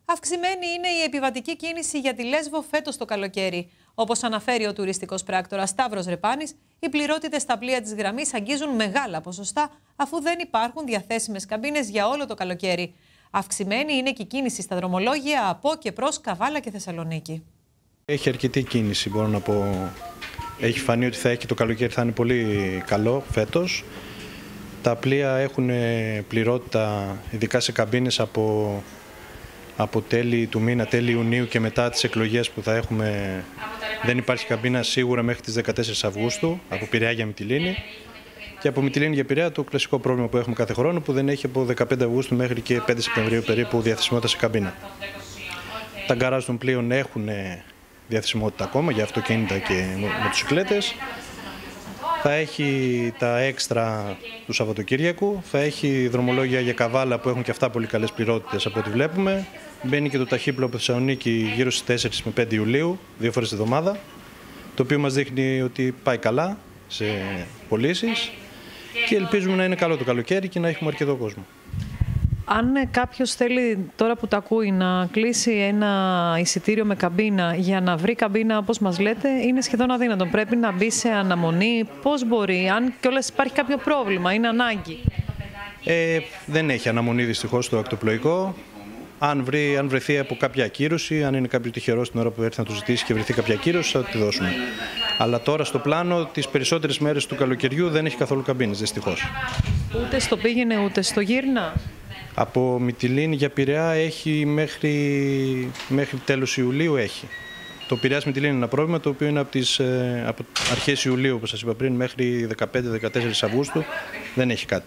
Αυξημένη είναι η επιβατική κίνηση για τη Λέσβο φέτος το καλοκαίρι. Όπως αναφέρει ο τουριστικός πράκτορας Σταύρος Ρεπάνης, οι πληρότητες στα πλοία της γραμμής αγγίζουν μεγάλα ποσοστά, αφού δεν υπάρχουν διαθέσιμες καμπίνες για όλο το καλοκαίρι. Αυξημένη είναι και η κίνηση στα δρομολόγια από και προς Καβάλα και Θεσσαλονίκη. Έχει αρκετή κίνηση, μπορώ να πω. Έχει φανεί ότι το καλοκαίρι θα είναι πολύ καλό φέτος. Τα πλοία έχουν πληρότητα, ειδικά σε καμπίνες από τέλη του μήνα, τέλη Ιουνίου και μετά τις εκλογές που θα έχουμε. Δεν υπάρχει καμπίνα σίγουρα μέχρι τις 14 Αυγούστου, από Πειραιά για Μυτιλήνη. Και από Μυτιλήνη για Πειραιά το κλασικό πρόβλημα που έχουμε κάθε χρόνο, που δεν έχει από 15 Αυγούστου μέχρι και 5 Σεπτεμβρίου περίπου διαθεσιμότητα σε καμπίνα. Τα γκαράζ των πλοίων έχουν διαθεσιμότητα ακόμα για αυτοκίνητα και μοτοσυκλέτες. Θα έχει τα έξτρα του Σαββατοκύριακου, θα έχει δρομολόγια για Καβάλα που έχουν και αυτά πολύ καλές πληρότητες από ό,τι βλέπουμε. Μπαίνει και το ταχύπλοο από Θεσσαλονίκη γύρω στις 4 με 5 Ιουλίου, 2 φορές τη εβδομάδα, το οποίο μας δείχνει ότι πάει καλά σε πωλήσεις και ελπίζουμε να είναι καλό το καλοκαίρι και να έχουμε αρκετό κόσμο. Αν κάποιος θέλει τώρα που τα ακούει να κλείσει ένα εισιτήριο με καμπίνα, για να βρει καμπίνα όπως μας λέτε, είναι σχεδόν αδύνατο. Πρέπει να μπει σε αναμονή. Πώς μπορεί, αν κιόλας υπάρχει κάποιο πρόβλημα, είναι ανάγκη? Δεν έχει αναμονή δυστυχώς το ακτοπλοϊκό. Αν βρεθεί από κάποια ακύρωση, αν είναι κάποιο τυχερό την ώρα που έρθει να το ζητήσει και βρεθεί κάποια ακύρωση, θα τη δώσουμε. Αλλά τώρα στο πλάνο, τις περισσότερες μέρες του καλοκαιριού δεν έχει καθόλου καμπίνες, δυστυχώς. Ούτε στο πήγαινε, ούτε στο γύρνα. Από Μυτιλήνη για Πειραιά έχει μέχρι τέλος Ιουλίου έχει. Το Πειραιάς Μυτιλήνη είναι ένα πρόβλημα το οποίο είναι από αρχές Ιουλίου, όπως σας είπα πριν, μέχρι 15-14 Αυγούστου δεν έχει κάτι.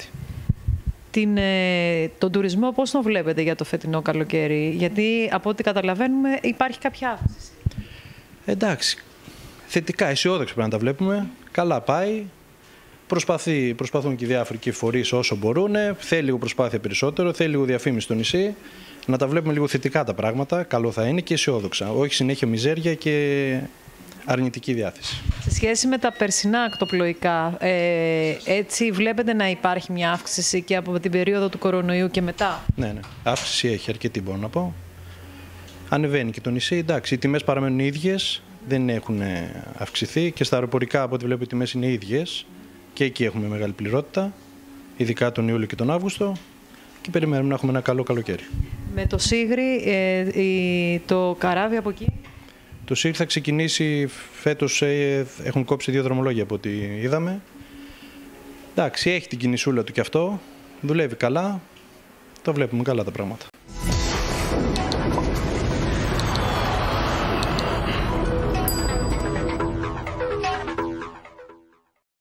Τον τουρισμό πώς τον βλέπετε για το φετινό καλοκαίρι? Γιατί από ό,τι καταλαβαίνουμε υπάρχει κάποια αύξηση. Εντάξει, θετικά, αισιόδοξα πρέπει να τα βλέπουμε. Καλά πάει. Προσπαθούν και οι διάφοροι φορείς όσο μπορούν. Θέλει λίγο προσπάθεια περισσότερο, θέλει λίγο διαφήμιση στο νησί. Να τα βλέπουμε λίγο θετικά τα πράγματα. Καλό θα είναι και αισιόδοξα. Όχι συνέχεια μιζέρια και αρνητική διάθεση. Σε σχέση με τα περσινά ακτοπλοϊκά, έτσι βλέπετε να υπάρχει μια αύξηση και από την περίοδο του κορονοϊού και μετά? Ναι. Αύξηση έχει αρκετή, μπορώ να πω. Ανεβαίνει και το νησί. Εντάξει, οι τιμές παραμένουν ίδιες, δεν έχουν αυξηθεί και στα αεροπορικά από ό,τι βλέπω οι τιμές είναι ίδιες. Και εκεί έχουμε μεγάλη πληρότητα, ειδικά τον Ιούλιο και τον Αύγουστο, και περιμένουμε να έχουμε ένα καλό καλοκαίρι. Με το Σίγρη, το καράβι από εκεί? Το Σίγρη θα ξεκινήσει φέτος, έχουν κόψει 2 δρομολόγια από ό,τι είδαμε. Εντάξει, έχει την κινησούλα του κι αυτό, δουλεύει καλά, το βλέπουμε καλά τα πράγματα.